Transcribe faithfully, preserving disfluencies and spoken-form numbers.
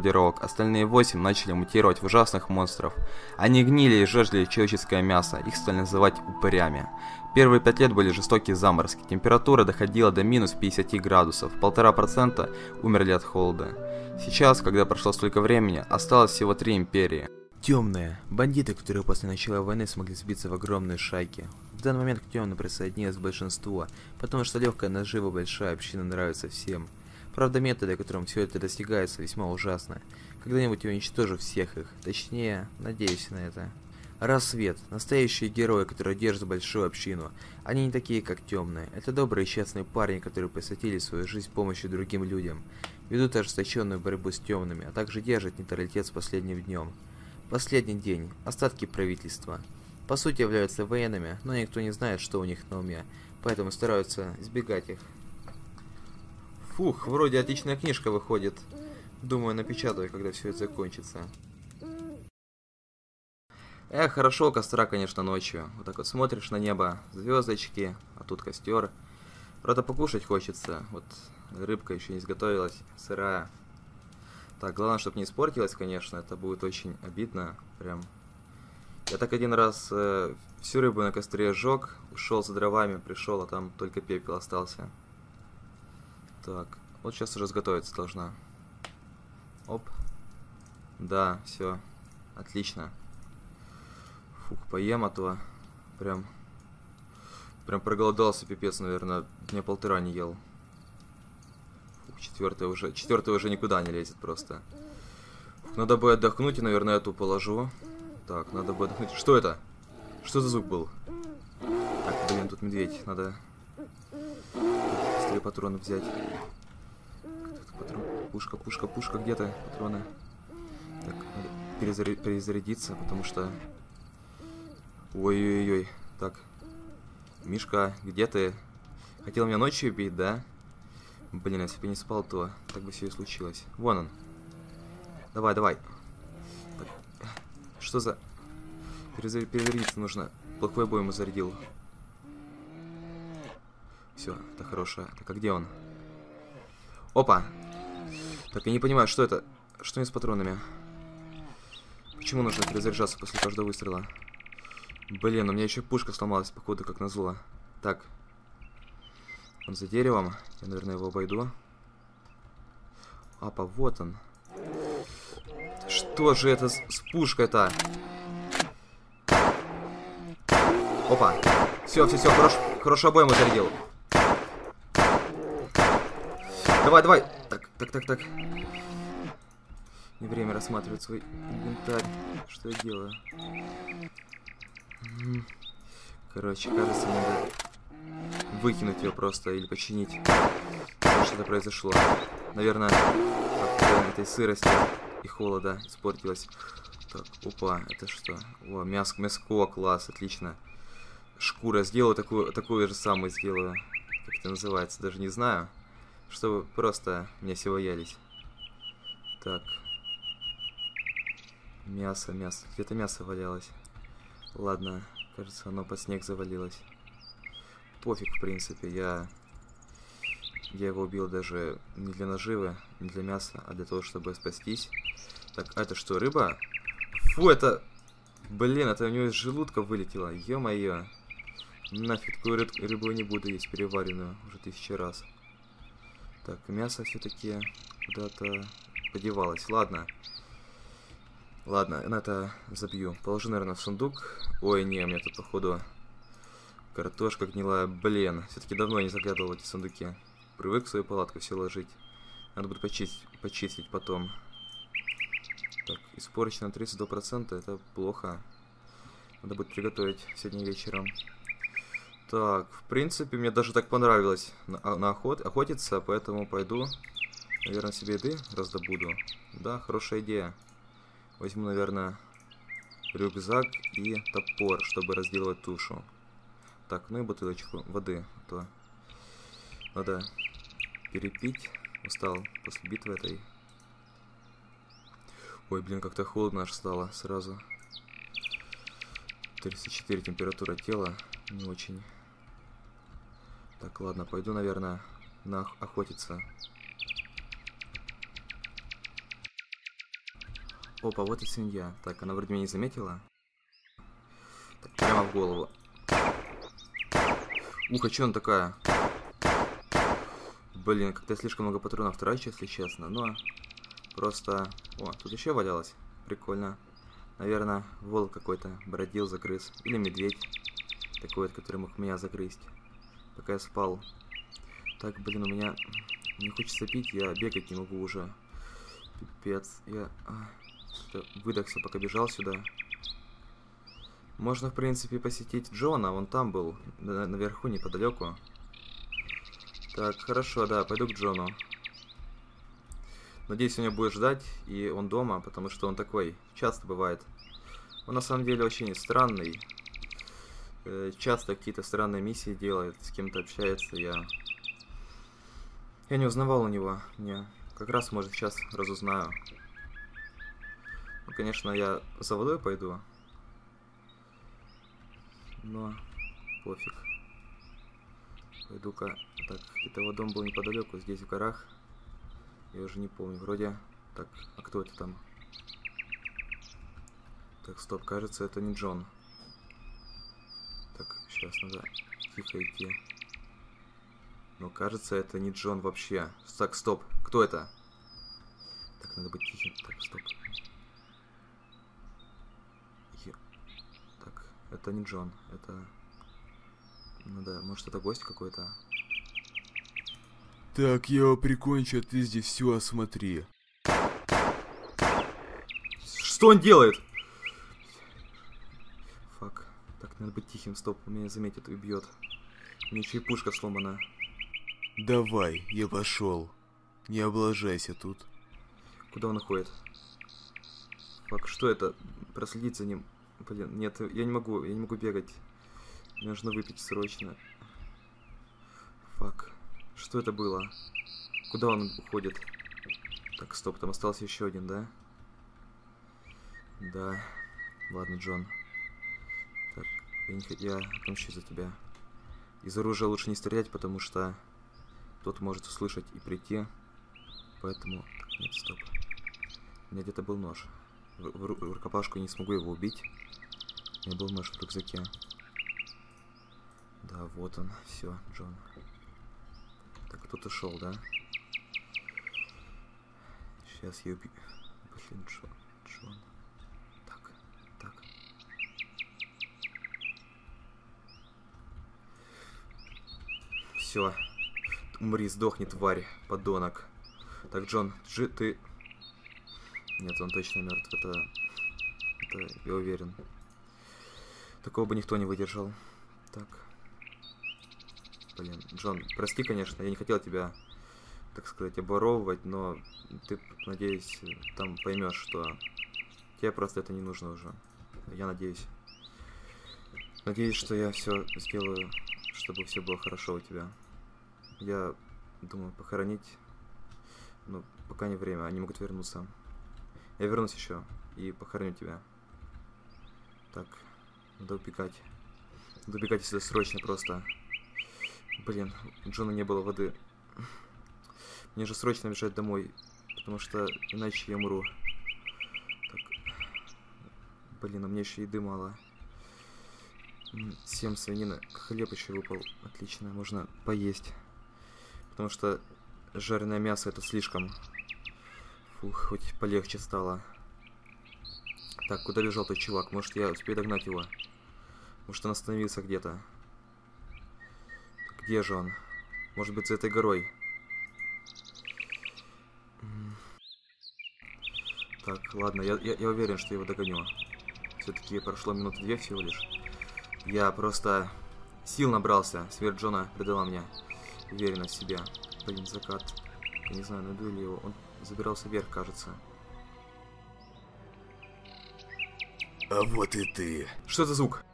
бомбардировок, остальные восемь начали мутировать в ужасных монстров. Они гнили и жаждали человеческое мясо, их стали называть упырями. Первые пять лет были жестокие заморозки, температура доходила до минус пятидесяти градусов, полтора процента умерли от холода. Сейчас, когда прошло столько времени, осталось всего три империи. Темные. Бандиты, которые после начала войны смогли сбиться в огромные шайки. В данный момент к темным присоединилось большинство, потому что легкая нажива большая община нравится всем. Правда, методы, которым все это достигается, весьма ужасны. Когда-нибудь я уничтожу всех их. Точнее, надеюсь на это. Рассвет. Настоящие герои, которые держат большую общину. Они не такие, как темные. Это добрые и честные парни, которые посвятили свою жизнь помощи другим людям. Ведут ожесточенную борьбу с темными, а также держат нейтралитет с последним днем. Последний день. Остатки правительства. По сути являются военными, но никто не знает, что у них на уме, поэтому стараются избегать их. Фух, вроде отличная книжка выходит. Думаю, напечатаю, когда все это закончится. Эх, хорошо у костра, конечно, ночью. Вот так вот смотришь на небо, звездочки, а тут костер. Правда, покушать хочется. Вот рыбка еще не изготовилась, сырая. Так, главное, чтобы не испортилась, конечно, это будет очень обидно, прям. Я так один раз э, всю рыбу на костре сжег, ушел за дровами, пришел, а там только пепел остался. Так, вот сейчас уже сготовиться должна. Оп. Да, все, отлично. Фух, поем, а то прям, прям проголодался, пипец, наверное, дня полтора не ел. Четвертая уже, четвертая уже никуда не лезет просто. Надо бы отдохнуть и, наверное, эту положу. Так, надо бы отдохнуть. Что это? Что за звук был? Так, блин, тут медведь. Надо быстрее патроны взять. Патрон... Пушка, пушка, пушка, где-то патроны. Так, надо перезаря... перезарядиться, потому что... Ой-ой-ой. Так. Мишка, где ты? Хотел меня ночью убить, да? Блин, если бы не спал, то так бы все и случилось. Вон он. Давай, давай. Так. Что за... Перезар... Перезарядиться нужно. Плохой бой ему зарядил. Все, это хорошее. Так, а где он? Опа! Так, я не понимаю, что это? Что не с патронами? Почему нужно перезаряжаться после каждого выстрела? Блин, у меня еще пушка сломалась, походу, как назло. Так. Он за деревом. Я, наверное, его обойду. Апа, вот он. Что же это с, с пушкой-то? Опа. Все, все, все, хорош, хороший обой ему зарядил. Давай, давай. Так, так, так, так. Не время рассматривать свой инвентарь. Что я делаю? Короче, кажется, надо выкинуть ее просто или починить. Что-то произошло. Наверное, от этой сырости и холода испортилось. Так, опа, это что? О, мяско, мяско, класс, отлично. Шкура, сделаю такую, такую же самую сделаю. Как это называется, даже не знаю. Чтобы просто меня все боялись. Так. Мясо, мясо. Где-то мясо валялось. Ладно, кажется, оно под снег завалилось. Пофиг, в принципе, я... Я его убил даже не для наживы, не для мяса, а для того, чтобы спастись. Так, а это что, рыба? Фу, это... Блин, это у него из желудка вылетело. Ё-моё. Нафиг, такую рыб... рыбу не буду есть, переваренную уже тысячу раз. Так, мясо все-таки куда-то подевалось. Ладно. Ладно, на это забью. Положу, наверное, в сундук. Ой, не, у меня тут, походу, картошка гнилая. Блин, все-таки давно не заглядывал в эти сундуки. Привык в свою палатку все ложить. Надо будет почистить, почистить потом. Так, испорчено тридцать два процента. Это плохо. Надо будет приготовить сегодня вечером. Так, в принципе, мне даже так понравилось на, на охот, охотиться, поэтому пойду, наверное, себе еды раздобуду. Да, хорошая идея. Возьму, наверное, рюкзак и топор, чтобы разделывать тушу. Так, ну и бутылочку воды. А то надо перепить. Устал после битвы этой. Ой, блин, как-то холодно аж стало сразу. тридцать четыре температура тела. Не очень. Так, ладно, пойду, наверное, на охотиться. Опа, вот и свинья. Так, она вроде меня не заметила. Так, прямо в голову. Ух, а чё она такая? Блин, как-то слишком много патронов трачу, если честно. Но просто... О, тут еще валялось. Прикольно. Наверное, волк какой-то бродил, загрыз. Или медведь. Такой вот, который мог меня загрызть. Пока я спал. Так, блин, у меня... Не хочется пить, я бегать не могу уже. Пипец. Я... Выдохся, пока бежал сюда. Можно, в принципе, посетить Джона. Он там был. Наверху, неподалеку. Так, хорошо, да, пойду к Джону. Надеюсь, он меня будет ждать, и он дома, потому что он такой, часто бывает. Он на самом деле очень странный. Часто какие-то странные миссии делает, с кем-то общается. Я Я не узнавал у него. Не. Как раз, может, сейчас разузнаю. Ну, конечно, я за водой пойду. Но пофиг. Пойду-ка. Так, где-то его дом был неподалеку, здесь в горах. Я уже не помню. Вроде... Так, а кто это там? Так, стоп, кажется, это не Джон. Так, сейчас надо тихо идти. Но кажется, это не Джон вообще. Так, стоп, кто это? Так, надо быть тихим. Так, стоп. Е... Так, это не Джон, это... Ну да, может, это гость какой-то? Так, я его прикончу, а ты здесь все осмотри. Что он делает? Фак. Так, надо быть тихим, стоп, меня заметит и убьет. У меня еще и пушка сломана. Давай, я пошел. Не облажайся тут. Куда он уходит? Фак, что это? Проследить за ним. Блин, нет, я не могу, я не могу бегать. Мне нужно выпить срочно. Фак. Что это было? Куда он уходит? Так, стоп, там остался еще один, да? Да. Ладно, Джон. Так, я, не... я отомщу за тебя. Из оружия лучше не стрелять, потому что тот может услышать и прийти. Поэтому... Нет, стоп. У меня где-то был нож. В, в, в рукопашку я не смогу его убить. У меня был нож в рюкзаке. Да, вот он. Все, Джон. Так, кто-то шел, да? Сейчас я убью. Блин, Джон. Джон. Так, так. Все. Умри, сдохни, тварь, подонок. Так, Джон, жи ты... Нет, он точно мертв. Это... Это я уверен. Такого бы никто не выдержал. Так. Блин, Джон, прости, конечно, я не хотел тебя, так сказать, обворовывать, но ты, надеюсь, там поймешь, что тебе просто это не нужно уже. Я надеюсь. Надеюсь, что я все сделаю, чтобы все было хорошо у тебя. Я думаю похоронить, но пока не время, они могут вернуться. Я вернусь еще и похороню тебя. Так, надо убегать. Надо убегать сюда срочно просто. Блин, у Джона не было воды. Мне же срочно бежать домой, потому что иначе я умру. Так. Блин, у меня еще еды мало. Семь свинины. Хлеб еще выпал. Отлично, можно поесть. Потому что жареное мясо это слишком. Фух, хоть полегче стало. Так, куда бежал тот чувак? Может, я успею догнать его? Может, он остановился где-то? Где же он? Может быть, за этой горой? Так, ладно, я, я, я уверен, что я его догоню. Все-таки прошло минуты две всего лишь. Я просто сил набрался. Смерть Джона придала мне уверенность в себе. Блин, закат. Я не знаю, найду ли его. Он забирался вверх, кажется. А вот и ты. Что за звук?